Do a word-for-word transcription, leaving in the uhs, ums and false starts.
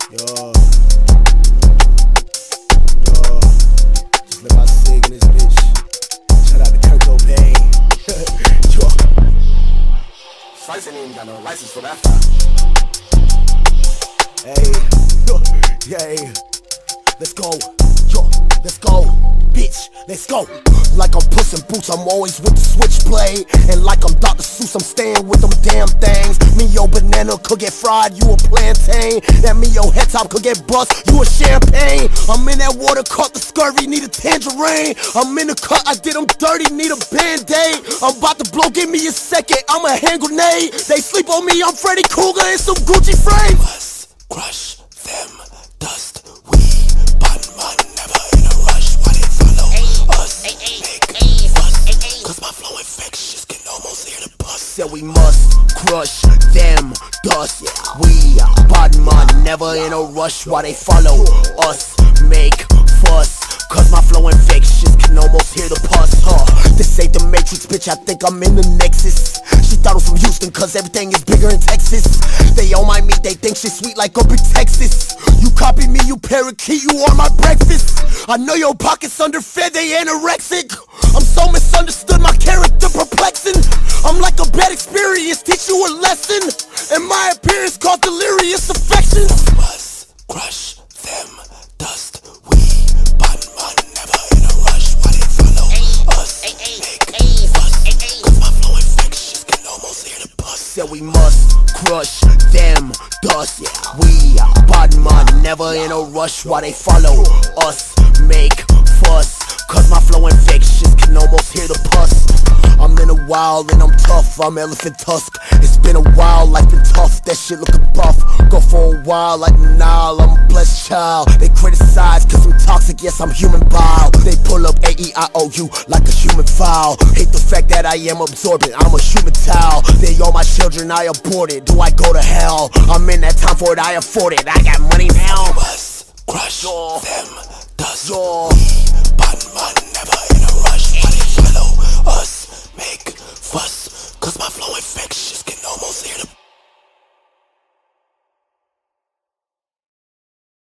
Yo, yo, just let my sig in this bitch. Shout out to Kurt Cobain. Yo, Slice ain't even got no license for that fire. Hey, yeah, let's go. Yo, let's go, bitch, let's go. Like I'm Puss in Boots, I'm always with the switchblade. And like I'm Doctor Seuss, I'm staying with them damn things. Me, your banana could get fried, you a plantain. That me, your head top could get bust, you a champagne. I'm in that water, caught the scurvy, need a tangerine. I'm in the cut, I did them dirty, need a band-aid. I'm about to blow, give me a second, I'm a hand grenade. They sleep on me, I'm Freddy Krueger in some Gucci frames. Us, crush them, dust, we, button man, never in a rush. Why they follow us, make fuss, cause my flow infectious, can almost hear the bust. Said we must crush them, dust, we, button man, never in a rush. Why they follow us, make fuss, cause my flow infectious, can almost hear the pus, huh? This ain't the Matrix, bitch, I think I'm in the Nexus. She thought it was from Houston, cause everything is bigger in Texas. They on my meat, they think shit sweet like up in Texas. You copy me, you parakeet, you are my breakfast. I know your pockets underfed, they anorexic. I'm so misunderstood, my character perplexing. I'm like a bad experience, teach you a lesson. And my appearance caused delirious affections. Us, crush them, dust, we, button man, never in a rush. Why they follow us, make fuss, cause my flow infectious, can almost hear the bust. Said we must crush them, dust, we, button man, never in a rush. Why they follow us, make fuss, cause my flow infectious, can almost hear the pus. I'm in a wild and I'm tough, I'm Elephant Tusk. It's been a while, life been tough, that shit looking buff. Go for a while like Nile, I'm a blessed child. They criticize cause I'm toxic, yes I'm human bile. They pull up A E I O U like a human file. Hate the fact that I am absorbent, I'm a human towel. They all my children, I aborted, do I go to hell? I'm in that time for it, I afford it, I got money now. Us, crush them, dust, we, button man, never